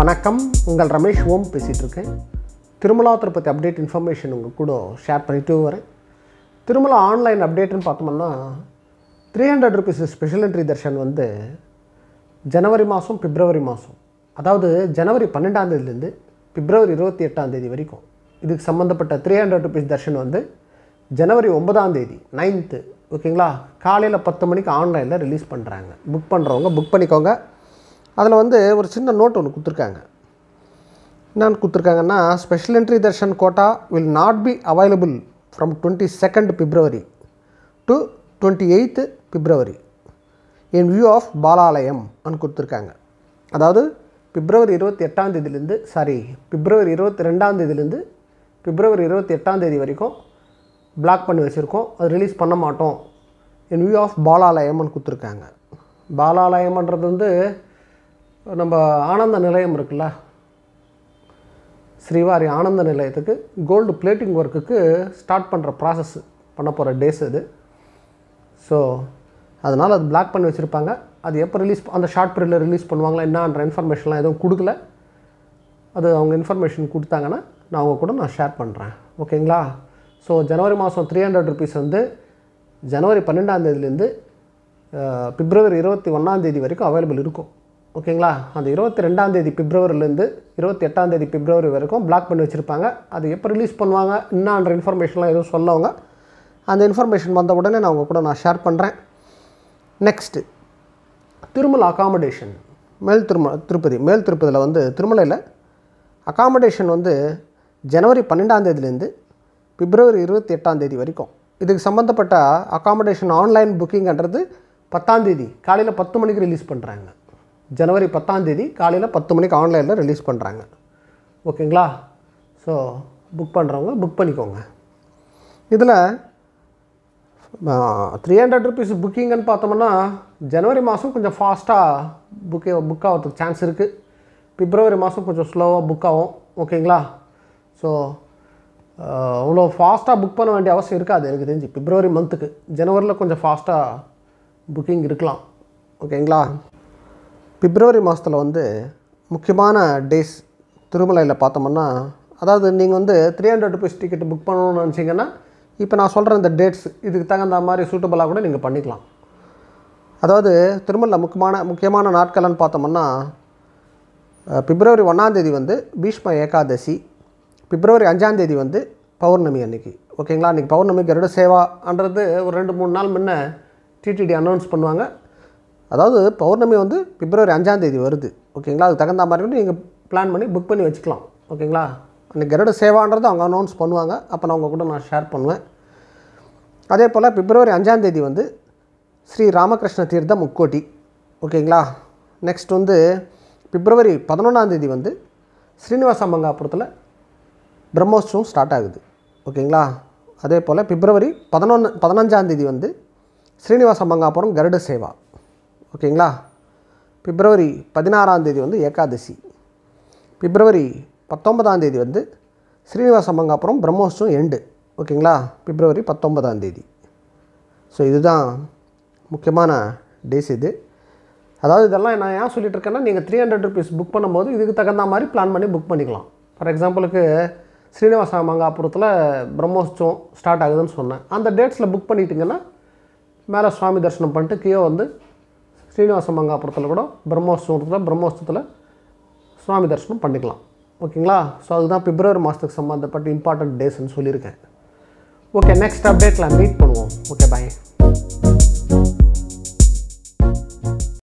வணக்கம், உங்கள் ரமேஷ்வோம் பேசிகிட்டு இருக்கேன். திருமலா திருப்பதி அப்டேட் இன்ஃபர்மேஷன் உங்கள் கூட ஷேர் பண்ணிட்டு வரேன். திருமலா ஆன்லைன் அப்டேட்டுன்னு பார்த்தோம்னா 300 rupees ஸ்பெஷல் என்ட்ரி தர்ஷன் வந்து ஜனவரி மாதம் பிப்ரவரி மாதம், அதாவது ஜனவரி 12ஆம் தேதியிலேருந்து பிப்ரவரி 28ஆம் தேதி வரைக்கும் இதுக்கு சம்மந்தப்பட்ட 300 rupees தர்ஷன் வந்து ஜனவரி 9ஆம் தேதி 9th ஓகேங்களா, காலையில் 10 மணிக்கு ஆன்லைனில் ரிலீஸ் பண்ணுறாங்க. புக் பண்ணுறவங்க புக் பண்ணிக்கோங்க. அதில் வந்து ஒரு சின்ன நோட் ஒன்று கொடுத்துருக்காங்க. என்னென்னு கொடுத்துருக்காங்கன்னா, special entry darshan quota will not be available from 22nd February to 28th February in view of Balalayam அன்னு கொடுத்துருக்காங்க. அதாவது பிப்ரவரி 28ஆம் தேதியிலேருந்து பிப்ரவரி 22ஆம் தேதியிலேருந்து பிப்ரவரி 28ஆம் தேதி வரைக்கும் பிளாக் பண்ணி வச்சுருக்கோம், அது ரிலீஸ் பண்ண மாட்டோம் இன் வியூ ஆஃப் பாலாலயம்னு கொடுத்துருக்காங்க. பாலாலயம்ன்றது வந்து நம்ம ஆனந்த நிலையம் இருக்குல்ல, ஸ்ரீவாரி ஆனந்த நிலையத்துக்கு கோல்டு பிளேட்டிங் ஒர்க்குக்கு ஸ்டார்ட் பண்ணுற ப்ராசஸ் பண்ண போகிற டேஸ் அது. ஸோ அதனால் அது பிளாக் பண்ணி வச்சுருப்பாங்க. அது எப்போ ரிலீஸ், அந்த ஷார்ட் பீரியடில் ரிலீஸ் பண்ணுவாங்களா என்னன்ற இன்ஃபர்மேஷன்லாம் எதுவும் கொடுக்கல. அது அவங்க இன்ஃபர்மேஷன் கொடுத்தாங்கன்னா நான் அவங்க கூட ஷேர் பண்ணுறேன், ஓகேங்களா. ஸோ ஜனவரி மாதம் 300 rupees வந்து ஜனவரி 12ஆம் தேதியிலேருந்து பிப்ரவரி 21ஆம் தேதி வரைக்கும் அவைலபிள் இருக்கும், ஓகேங்களா. அந்த 22ஆம் தேதி பிப்ரவரிலேருந்து 28ஆம் தேதி பிப்ரவரி வரைக்கும் பிளாக் பண்ணி வச்சுருப்பாங்க. அது எப்போ ரிலீஸ் பண்ணுவாங்க என்னன்ற இன்ஃபர்மேஷன்லாம் எதுவும் சொல்லவங்க. அந்த இன்ஃபர்மேஷன் வந்த உடனே நான் அவங்க கூட ஷேர் பண்ணுறேன். நெக்ஸ்ட்டு திருமலா அக்காமடேஷன் திருப்பதி மேல் திருப்பதியில் வந்து திருமலையில் அக்காமடேஷன் வந்து ஜனவரி 12ஆம் தேதியிலேருந்து பிப்ரவரி 28ஆம் தேதி வரைக்கும் இதுக்கு சம்மந்தப்பட்ட அக்காமடேஷன் ஆன்லைன் புக்கிங்கிறது 10ஆம் தேதி காலையில் 10 மணிக்கு ரிலீஸ் பண்ணுறாங்க. ஜனவரி 10ஆம் தேதி காலையில் 10 மணிக்கு ஆன்லைனில் ரிலீஸ் பண்ணுறாங்க, ஓகேங்களா. ஸோ புக் பண்ணுறவங்க புக் பண்ணிக்கோங்க. இதில் 300 rupees புக்கிங்கன்னு பார்த்தோம்னா ஜனவரி மாதம் கொஞ்சம் ஃபாஸ்ட்டாக புக் ஆகிறதுக்கு சான்ஸ் இருக்குது. பிப்ரவரி மாதம் கொஞ்சம் ஸ்லோவாக புக் ஆகும், ஓகேங்களா. ஸோ அவ்வளோ ஃபாஸ்ட்டாக புக் பண்ண வேண்டிய அவசியம் இருக்காது எனக்கு தெரிஞ்சு. பிப்ரவரி மந்த்துக்கு ஜனவரியில் கொஞ்சம் ஃபாஸ்ட்டாக புக்கிங் இருக்கலாம், ஓகேங்களா. பிப்ரவரி மாதத்தில் வந்து முக்கியமான டேஸ் திருமலையில் பார்த்தோம்னா, அதாவது நீங்கள் வந்து 300 rupees டிக்கெட் புக் பண்ணணும்னு நினச்சிங்கன்னா இப்போ நான் சொல்கிற இந்த டேட்ஸ் இதுக்கு தகுந்த மாதிரி சூட்டபுளாக கூட நீங்கள் பண்ணிக்கலாம். அதாவது திருமலையில் முக்கியமான நாட்கள்னு பார்த்தோம்னா பிப்ரவரி 1ஆம் தேதி வந்து பீஷ்ம ஏகாதசி, பிப்ரவரி 5ஆம் தேதி வந்து பௌர்ணமி அன்றைக்கி, ஓகேங்களா. அன்றைக்கி பௌர்ணமி கருட சேவான்றது ஒரு 2-3 நாள் முன்ன டிடிடி அனௌன்ஸ் பண்ணுவாங்க. அதாவது பௌர்ணமி வந்து பிப்ரவரி 5ஆம் தேதி வருது, ஓகேங்களா. அதுக்கு தகுந்த மாதிரி நீங்கள் பிளான் பண்ணி புக் பண்ணி வச்சுக்கலாம், ஓகேங்களா. அன்றைக்கி கருட சேவான்றது அவங்க அனௌன்ஸ் பண்ணுவாங்க, அப்போ நான் அவங்க கூட ஷேர் பண்ணுவேன். அதே போல் பிப்ரவரி 5ஆம் தேதி வந்து ஸ்ரீ ராமகிருஷ்ண தீர்த்த முக்கோட்டி, ஓகேங்களா. நெக்ஸ்ட் வந்து பிப்ரவரி 11ஆம் தேதி வந்து ஸ்ரீனிவாச மங்காபுரத்தில் பிரம்மோற்சவம் ஸ்டார்ட் ஆகுது, ஓகேங்களா. அதே போல் பிப்ரவரி 15ஆம் தேதி வந்து ஸ்ரீனிவாச மங்காபுரம் கருட சேவா, ஓகேங்களா. பிப்ரவரி 16ஆம் தேதி வந்து ஏகாதசி, பிப்ரவரி 19ஆம் தேதி வந்து ஸ்ரீனிவாச மங்காபுரம் பிரம்மோற்சவம் எண்டு, ஓகேங்களா. பிப்ரவரி 19ஆம் தேதி. ஸோ இதுதான் முக்கியமான டேஸ் இது. அதாவது இதெல்லாம் நான் ஏன் சொல்லிகிட்டு இருக்கேன்னா, நீங்கள் 300 rupees புக் பண்ணும்போது இதுக்கு தகுந்த மாதிரி பிளான் பண்ணி புக் பண்ணிக்கலாம். ஃபார் எக்ஸாம்பிளுக்கு ஸ்ரீனிவாச மங்காபுரத்தில் பிரம்மோற்சவம் ஸ்டார்ட் ஆகுதுன்னு சொன்னேன். அந்த டேட்ஸில் புக் பண்ணிட்டிங்கன்னா மேலே சுவாமி தரிசனம் பண்ணிட்டு கீழே வந்து ஸ்ரீனிவாச மங்காபுரத்தில் கூட பிரம்மோற்சவத்தில் சுவாமி தரிசனம் பண்ணிக்கலாம், ஓகேங்களா. ஸோ அதுதான் பிப்ரவரி மாதத்துக்கு சம்மந்தப்பட்ட இம்பார்ட்டன்ட் டேஸ்ன்னு சொல்லியிருக்கேன். ஓகே, நெக்ஸ்ட் அப்டேட்டில் மீட் பண்ணுவோம். ஓகே, பாய்.